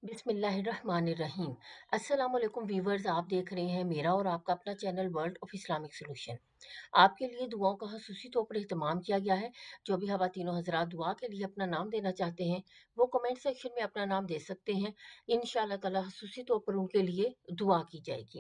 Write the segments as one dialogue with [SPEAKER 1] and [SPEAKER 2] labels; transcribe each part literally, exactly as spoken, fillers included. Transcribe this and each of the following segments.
[SPEAKER 1] बिस्मिल्लाहिर्रहमानिर्रहीम। अस्सलाम वालेकुम व्यूवर्स, आप देख रहे हैं मेरा और आपका अपना channel world of Islamic solution. आपके लिए दुआओं का खसूसी तौर पर एहतमाम किया गया है। जो भी खवातीनो हजरात दुआ के लिए अपना नाम देना चाहते हैं वो कमेंट सेक्शन में अपना नाम दे सकते हैं। इंशाअल्लाह ताला खसूसी तौर पर उनके लिए दुआ की जाएगी।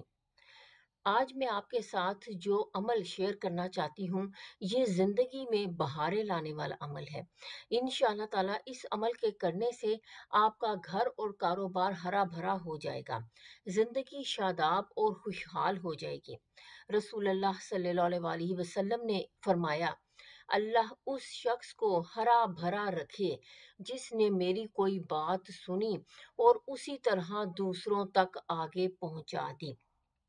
[SPEAKER 1] आज मैं आपके साथ जो अमल शेयर करना चाहती हूँ, ये ज़िंदगी में बहारें लाने वाला अमल है। इंशाअल्लाह ताला इस अमल के करने से आपका घर और कारोबार हरा-भरा हो जाएगा। ज़िंदगी शादाब और खुशहाल हो जाएगी। रसूलुल्लाह सल्लल्लाहु अलैहि वसल्लम ने फरमाया, अल्लाह उस शख्स को हरा-भरा रखे जिसने मेरी कोई बात सुनी और उसी तरह दूसरों तक आगे पहुँचा दी।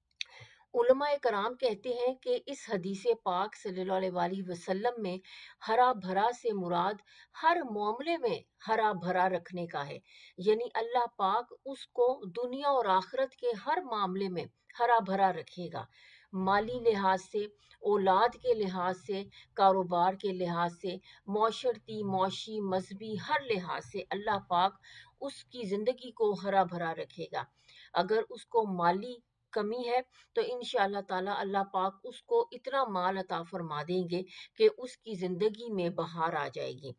[SPEAKER 1] उलमाए कराम कहते हैं कि इस हदीस पाक सल्लल्लाहु अलैहि वसल्लम में हरा भरा से मुराद हर मामले में हरा भरा रखने का है। यानी अल्लाह पाक उसको दुनिया और आखिरत के हर मामले में हरा भरा रखेगा। माली लिहाज से, औलाद के लिहाज से, कारोबार के लिहाज से, माशरती, मौशी, मजहबी हर लिहाज से अल्लाह पाक उसकी ज़िंदगी को हरा भरा रखेगा। अगर उसको माली कमी है तो इंशाअल्लाह ताला अल्लाह पाक उसको इतना माल अता फरमा देंगे कि उसकी ज़िंदगी में बहार आ जाएगी।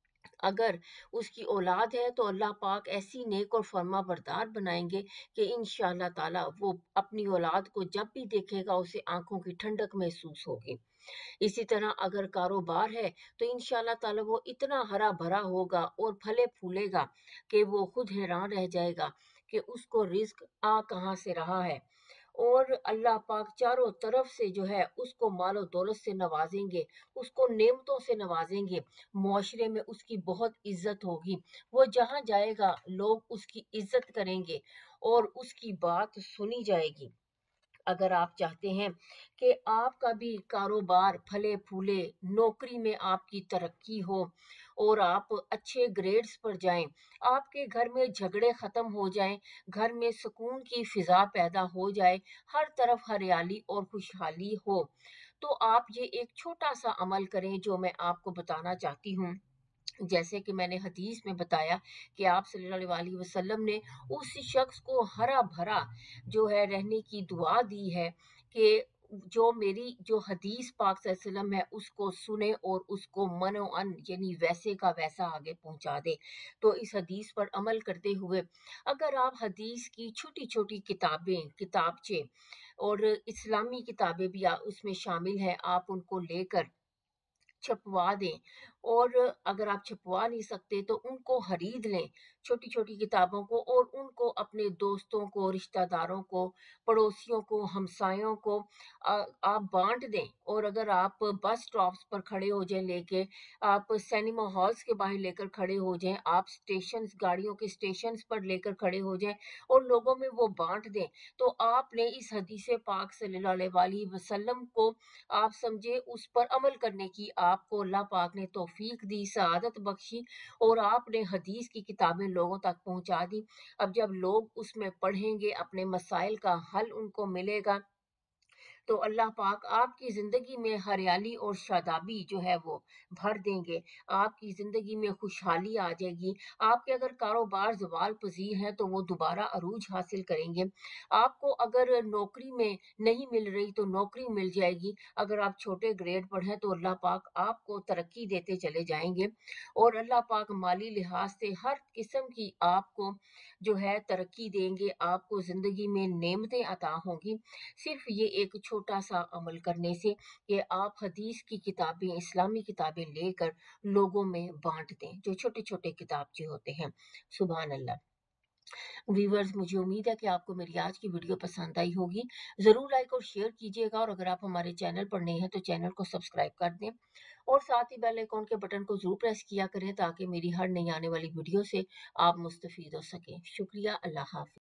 [SPEAKER 1] अगर उसकी औलाद है तो अल्लाह पाक ऐसी नेक और फर्माबरदार बनाएंगे कि इंशाअल्लाह ताला वो अपनी औलाद को जब भी देखेगा उसे आंखों की ठंडक महसूस होगी। इसी तरह अगर कारोबार है तो इंशाअल्लाह ताला वो इतना हरा भरा होगा और फले फूलेगा कि वो खुद हैरान रह जाएगा कि उसको रिज्क आ कहाँ से रहा है। और अल्लाह पाक चारों तरफ से जो है उसको मालो दौलत से नवाजेंगे, उसको नेमतों से नवाजेंगे, मुआशरे में उसकी बहुत इज्जत होगी। वो जहाँ जाएगा लोग उसकी इज्जत करेंगे और उसकी बात सुनी जाएगी। अगर आप चाहते हैं कि आपका भी कारोबार फले-फूले, नौकरी में आपकी तरक्की हो और आप अच्छे ग्रेड्स पर जाएँ, आपके घर में झगड़े ख़त्म हो जाएँ, घर में सुकून की फ़िज़ा पैदा हो जाए, हर तरफ हरियाली और खुशहाली हो, तो आप ये एक छोटा-सा अमल करें जो मैं आपको बताना चाहती हूँ। जैसे कि मैंने हदीस में बताया कि आप सल्लल्लाहु अलैहि वसल्लम ने उस शख्स को हरा-भरा जो है रहने की दुआ दी है कि जो मेरी जो हदीस पाक सल्लल्लाहु अलैहि वसल्लम है उसको सुने और उसको मनो-अन यानी वैसे का वैसा आगे पहुँचा दे। तो इस हदीस पर अमल करते हुए अगर आप हदीस की छोटी-छोटी किताबें, किताबचे और इस्लामी किताबें भी अ, उसमें शामिल हैं, आप उनको लेकर छपवा दें और अगर आप छपवा नहीं सकते तो उनको खरीद लें, छोटी-छोटी किताबों को और उनको अपने दोस्तों को, रिश्तेदारों को, पड़ोसियों को, हमसायों को अ, आप बाँट दें और अगर आप बस स्टॉप्स पर खड़े हो जाएँ लेके, आप सिनेमा हॉल्स के बाहर लेकर खड़े हो जाएँ, आप स्टेशंस गाड़ियों के स्टेशंस पर लेकर खड़े हो जाएँ और लोगों में वो बाँट दें, तो आपने इस हदीस पाक सल्लल्लाहु अलैहि वसल्लम को आप समझे उस पर अमल करने की आपको अल्लाह पाक ने तौफीक दी, सआदत बख्शी और आपने हदीस की किताबें लोगों तक पहुँचा दी। अब जब लोग उसमें पढ़ेंगे, अपने मसाइल का हल उनको मिलेगा, तो अल्लाह पाक आपकी ज़िंदगी में हरियाली और शादाबी जो है वो भर देंगे। आपकी ज़िंदगी में खुशहाली आ जाएगी। आपके अगर कारोबार ज़वाल पज़ीर हैं तो वो दोबारा अरूज हासिल करेंगे। आपको अगर नौकरी में नहीं मिल रही तो नौकरी मिल जाएगी। अगर आप छोटे ग्रेड पर हैं तो अल्लाह पाक आपको तरक्की देते चले जाएँगे और अल्लाह पाक माली लिहाज से हर किस्म की आपको जो है तरक्की देंगे। आपको ज़िंदगी में नेमतें अता होंगी। सिर्फ ये एक छोटा-सा अमल करने से कि आप हदीस की किताबें, इस्लामी किताबें लेकर लोगों में बाँट दें, जो छोटे-छोटे किताबचे होते हैं। सुभान अल्लाह। व्यूअर्स, मुझे उम्मीद है कि आपको मेरी आज की वीडियो पसंद आई होगी। ज़रूर लाइक और शेयर कीजिएगा और अगर आप हमारे चैनल पर नए हैं तो चैनल को सब्सक्राइब कर दें और साथ ही बेल आइकॉन के बटन को ज़रूर प्रेस किया करें ताकि मेरी हर नई आने वाली वीडियो से आप मुस्तफ़ीद हो सकें। शुक्रिया, अल्लाह हाफ़िज़।